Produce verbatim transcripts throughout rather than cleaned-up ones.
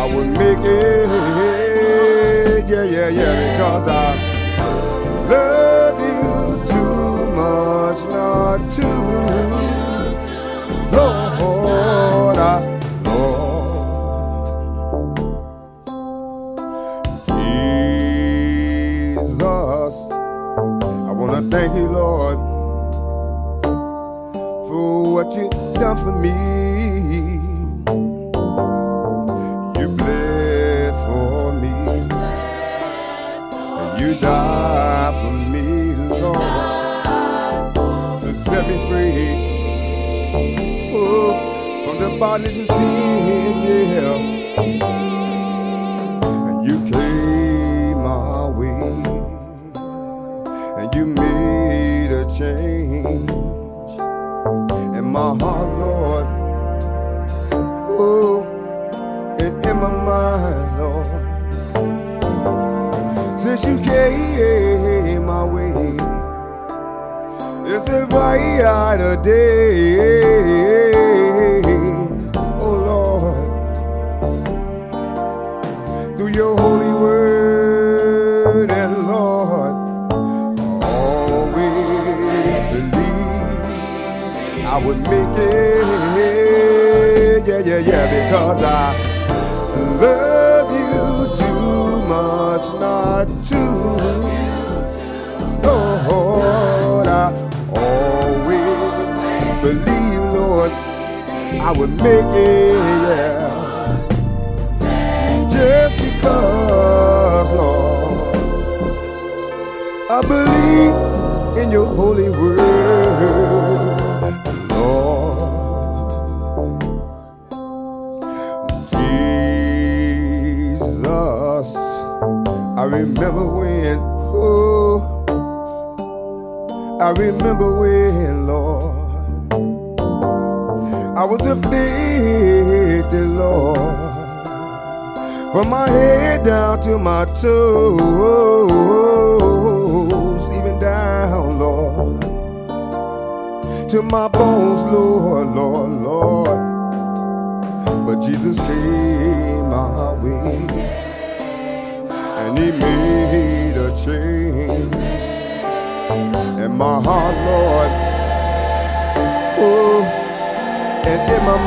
I would make it, yeah, yeah, yeah, because I love you too much not to, Lord, I, Lord, Jesus, I want to thank you, Lord, for what you done for me. You bled for me, and you died for me, Lord, to set me free, oh, from the bondage of sin, yeah. And you came my way, and you made a change in my heart, Lord, oh, and in my mind, Lord. Since you came my way, it's a brighter day, oh Lord. Through your holy word, and Lord, always believe I would make it, yeah, yeah, yeah, because I love you too much not to, Lord, I always believe, Lord, I would make it, yeah, just because, Lord, I believe in your holy word, Lord. Jesus, I remember when, oh, I remember when, Lord, I was afflicted, Lord, from my head down to my toes, even down, Lord, to my bones, Lord, Lord, Lord. But Jesus came my way, and he made a change in my heart, Lord, oh, and in my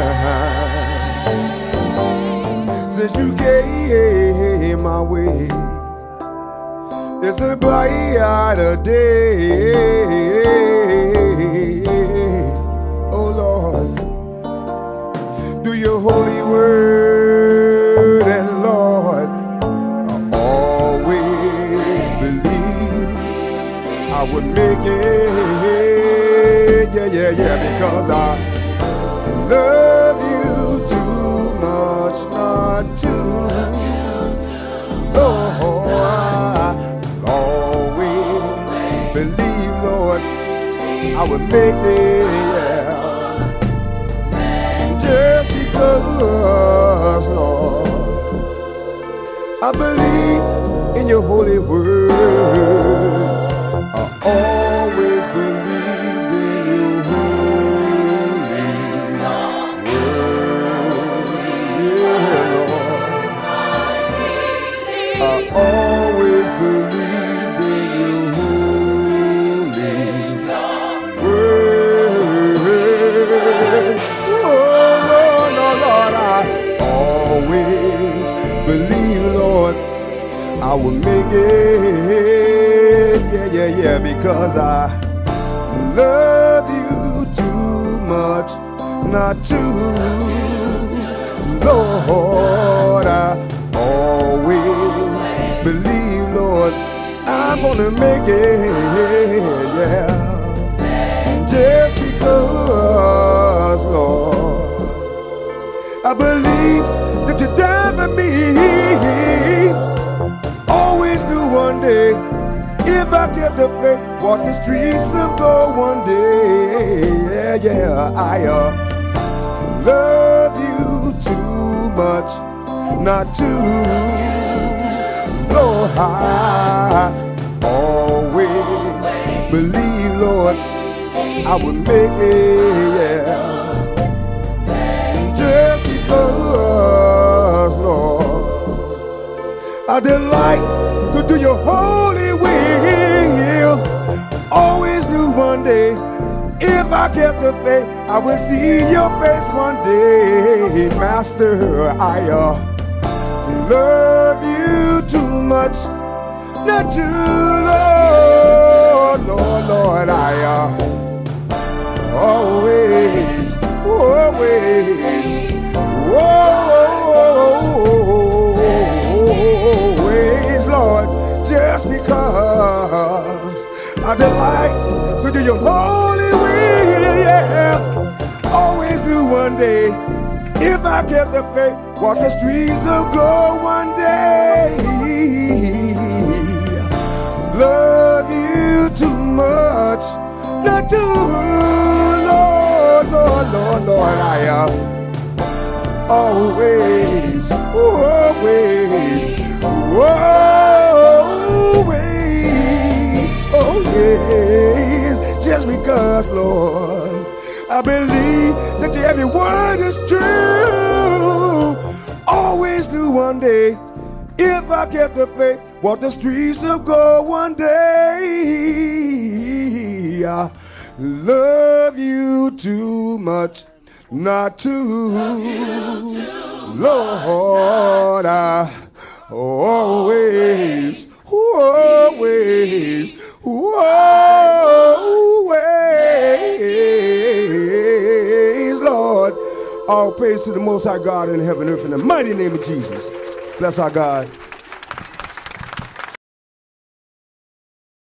mind. Since you came my way, it's a brighter day, oh Lord. Through your holy word, and Lord, I always believe I would make it, yeah, yeah, yeah, because I love you too much not to, Lord, I always believe, Lord, I would make it, yeah, just because, Lord, I believe in your holy word. I always believed in your holy word, yeah, Lord. I always believed in your holy word. Oh Lord, Lord, Lord, I always believe, Lord, I will make it, yeah, yeah, yeah, because I love you too much not to, Lord, I always believe, Lord, I'm gonna make it, yeah, just because, Lord, I believe that you died for me. Always knew one day, if I kept the faith, walk the streets of gold one day, yeah, yeah, I uh, love you too much not to, Lord, I always believe, Lord, I would make it, yeah, just because, Lord, I delight to do your holy will. Always knew one day, if I kept the faith, I would see your face one day. Master, I uh, love you too much not to, Lord, Lord, Lord, I uh, always, always, always, Lord, just because I delight to do your holy will, yeah. Always knew one day, if I kept the faith, walk the streets of gold one day. Love you too much not to, Lord, Lord, Lord, Lord, I uh, always, always, always, oh yes, just because, Lord, I believe that every word is true. Always knew one day, if I kept the faith, walk the streets of gold one day. I love you too much not to, Lord, I always, always, always, Lord. All praise to the Most High God in heaven and earth in the mighty name of Jesus. Bless our God.